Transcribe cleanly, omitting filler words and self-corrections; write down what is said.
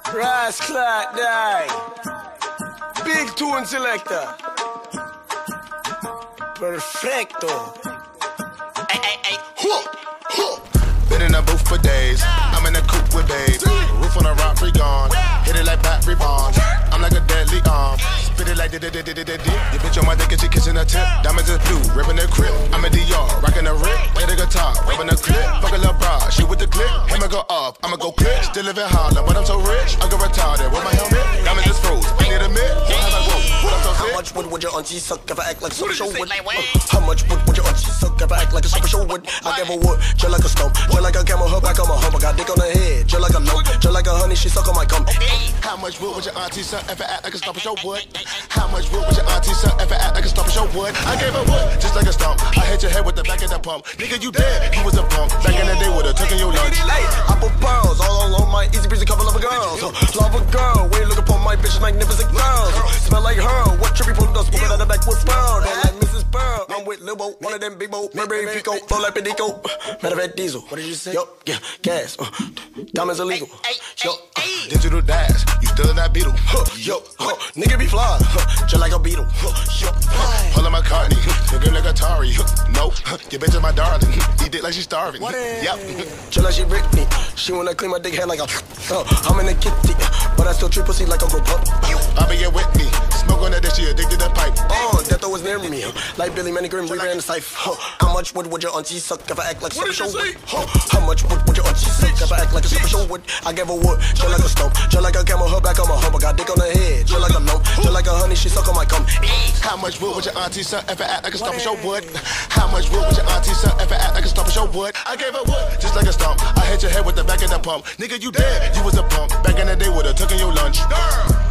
Ras Clark die. Big tune selector. Perfecto. Been in the booth for days. I'm in the coupe with babes. Roof on a rock, free gone. Hit it like battery bonds. I'm like a deadly arm. Spit it like did. Your bitch on my dick and she kissing her tip. Diamonds is blue, ripping the crib. I'm a DR, rocking the rip. Play the guitar, rubbing the clip. Fuck a little bra, shoot with the clip. Hammer go off, I'ma go click. Still live in Harlem, but I'm so rich. I go retarded with my helmet. Diamonds is froze. I need a mid. What have I wrote? What I'm so sick. How much would your auntie suck if I act like super show would? How much would your auntie suck if I act like a super show would? I give a wood, just like a stump, just like a camel, her back on my hump. I got dick on her head, just like a lump, just like a honey, she suck on my cum. How much wood would your auntie suck if I act like a stump show would? How much wood would your auntie suck if I act like a stump show would? I gave her wood, just like a stump. I hit your head with the back of the pump. Nigga, you dead, you was a pump. Back in the day with a tuck in your lunch. I put pearls all along my easy breezy couple of a girls. Love a girl, when you look upon my bitch, magnificent girls. Smell like her, what trippy pulled us, smoking out the back with Pearl. They like Mrs. Pearl, I'm with Lil Bo, one of them big Bo, Burberry Pico, flow like Pedico. Matter of fact, diesel. What did you say? Yo, yeah, gas. Diamonds illegal. Yo, digital dash, you still in that beetle. Yo, nigga be fly, just like a beetle. Yo, Pulling my carny, nigga like Atari. No, your bitch is my darling. Eat it like she's starving. Yep. Just like she ripped me. She wanna clean my dick head like a. I'm in the kitty, but I still treat pussy like a robot. I'll be here with me. Smoke on that, she addicted to pipe. Death always near me. Like Billy Manigrim, we ran the safe. How much would your auntie suck if I act like super show would? How much would your auntie suck if I act like a super show would? I gave her wood, just like a stump, just like a camel, her back on my hump. I got dick on her head, just like a lump, just like a honey, she suck on my cum. How much wood would your auntie suck if I act like a stump show would? How much wood would your auntie suck if I act like a stump show would? I gave her wood, just like a stump. I hit your head with the back of the pump. Nigga, you dead, you was a pump. Back in the day with a tuck in your lunch.